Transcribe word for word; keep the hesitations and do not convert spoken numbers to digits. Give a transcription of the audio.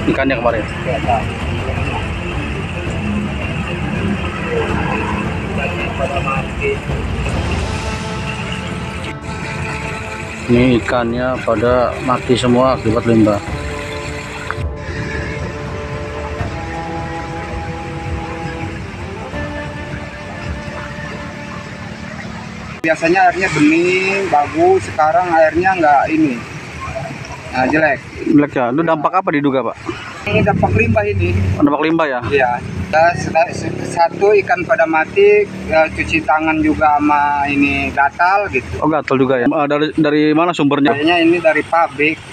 ikannya kemarin. Ya, tak. Pada mati. Ini ikannya pada mati semua akibat limbah. Biasanya airnya bening, bagus. Sekarang airnya nggak ini, nah, jelek. Jelek ya. Itu dampak apa diduga, Pak? Ini dampak limbah ini. Dampak limbah ya? Iya. Satu, ikan pada mati, ya, cuci tangan juga sama ini gatal gitu. Oh, gatal juga ya. Uh, dari dari mana sumbernya? Kayaknya ini dari pabrik.